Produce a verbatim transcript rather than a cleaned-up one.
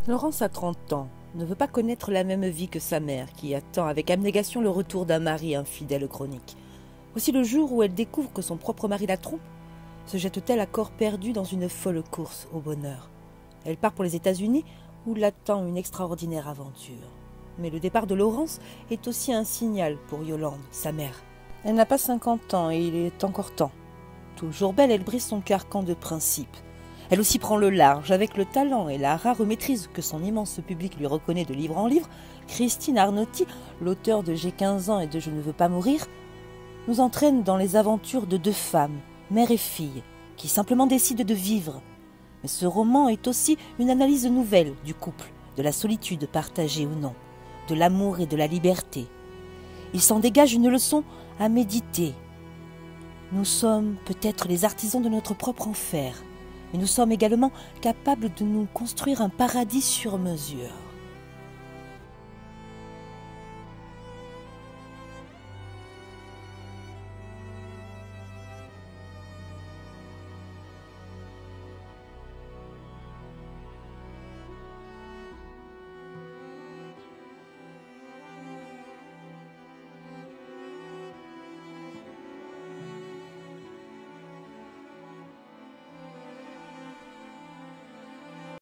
Laurence a trente ans, ne veut pas connaître la même vie que sa mère, qui attend avec abnégation le retour d'un mari infidèle chronique. Aussi le jour où elle découvre que son propre mari la trompe, se jette-t-elle à corps perdu dans une folle course au bonheur. Elle part pour les États-Unis, où l'attend une extraordinaire aventure. Mais le départ de Laurence est aussi un signal pour Yolande, sa mère. Elle n'a pas cinquante ans et il est encore temps. Toujours belle, elle brise son carcan de principe. Elle aussi prend le large, avec le talent et la rare maîtrise que son immense public lui reconnaît de livre en livre. Christine Arnauty, l'auteur de J'ai quinze ans et de Je ne veux pas mourir, nous entraîne dans les aventures de deux femmes, mère et fille, qui simplement décident de vivre. Mais ce roman est aussi une analyse nouvelle du couple, de la solitude partagée ou non, de l'amour et de la liberté. Il s'en dégage une leçon à méditer. Nous sommes peut-être les artisans de notre propre enfer, mais nous sommes également capables de nous construire un paradis sur mesure.